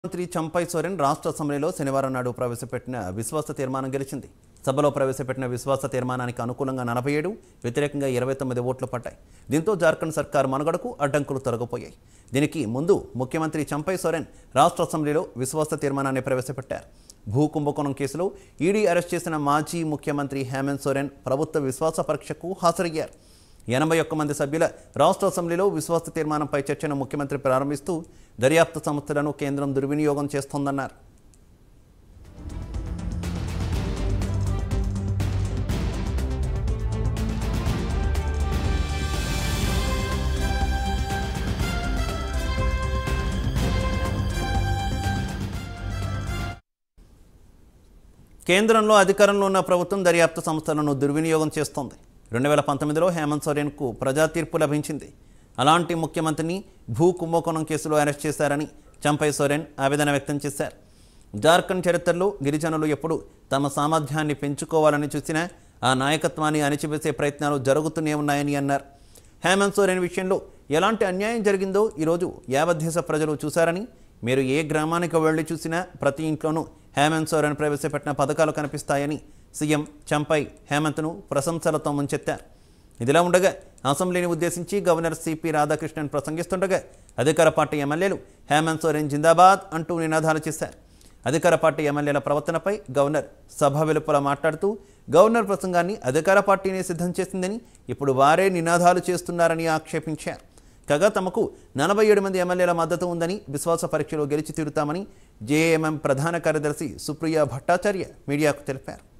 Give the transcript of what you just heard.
మంత్రి చంపై సోరెన్ రాష్ట్ర అసెంబ్లీలో శనివారం నాడు ప్రవేశపెట్టిన విశ్వాస తీర్మానం గెలిచింది. సభలో ప్రవేశపెట్టిన విశ్వాస తీర్మానానికి అనుకూలంగా 47, వ్యతిరేకంగా 29 ఓట్లు పడ్డాయి. దీంతో జార్ఖండ్ సర్కార్ మనుగడకు అడ్డంకులు తొలగిపోయాయి. దీనికి ముందు ముఖ్యమంత్రి చంపై సోరెన్ రాష్ట్ర అసెంబ్లీలో విశ్వాస తీర్మానాన్ని ప్రవేశపెట్టారు. భూ కుంభకోణం కేసులో ఈడీ అరెస్ట్ చేసిన మాజీ ముఖ్యమంత్రి హేమంత్ సోరెన్ ప్రభుత్వ విశ్వాస పరీక్షకు హాజరయ్యారు. 81 మంది సభ్యుల రాష్ట్ర అసెంబ్లీలో విశ్వాస తీర్మానంపై చర్చను ముఖ్యమంత్రి ప్రారంభిస్తూ దర్యాప్తు సంస్థలను కేంద్రం దుర్వినియోగం చేస్తోందన్నారు. కేంద్రంలో అధికారంలో ఉన్న ప్రభుత్వం దర్యాప్తు సంస్థలను దుర్వినియోగం చేస్తోంది. 2019లో హేమంత్ సోరెన్కు ప్రజా తీర్పు లభించింది. అలాంటి ముఖ్యమంత్రిని భూ కుంభకోణం కేసులో అరెస్ట్ చేశారని చంపై సోరెన్ ఆవేదన వ్యక్తం చేశారు. జార్ఖండ్ చరిత్రలో గిరిజనులు ఎప్పుడు తమ సామర్థ్యాన్ని పెంచుకోవాలని చూసినా ఆ నాయకత్వాన్ని అణిచివేసే ప్రయత్నాలు జరుగుతూనే ఉన్నాయని అన్నారు. హేమంత్ సోరెన్ విషయంలో ఎలాంటి అన్యాయం జరిగిందో ఈరోజు యావత్ దేశ ప్రజలు చూశారని, మీరు ఏ గ్రామానికి వెళ్ళి చూసినా ప్రతి ఇంట్లోనూ హేమంత్ సోరెన్ ప్రవేశపెట్టిన పథకాలు కనిపిస్తాయని సీఎం చంపై హేమంత్ను ప్రశంసలతో ముంచెత్తారు. ఇదిలా ఉండగా అసెంబ్లీని ఉద్దేశించి గవర్నర్ సిపి రాధాకృష్ణన్ ప్రసంగిస్తుండగా అధికార పార్టీ ఎమ్మెల్యేలు హేమంత్ సోరెన్ జిందాబాద్ అంటూ నినాదాలు చేశారు. అధికార పార్టీ ఎమ్మెల్యేల ప్రవర్తనపై గవర్నర్ సభ వెలుపల మాట్లాడుతూ గవర్నర్ ప్రసంగాన్ని అధికార పార్టీనే సిద్ధం చేసిందని, ఇప్పుడు వారే నినాదాలు చేస్తున్నారని ఆక్షేపించారు. కాగా తమకు 47 మంది ఎమ్మెల్యేల మద్దతు ఉందని, విశ్వాస పరీక్షలో గెలిచి తీరుతామని జేఏఎంఎం ప్రధాన కార్యదర్శి సుప్రియా భట్టాచార్య మీడియాకు తెలిపారు.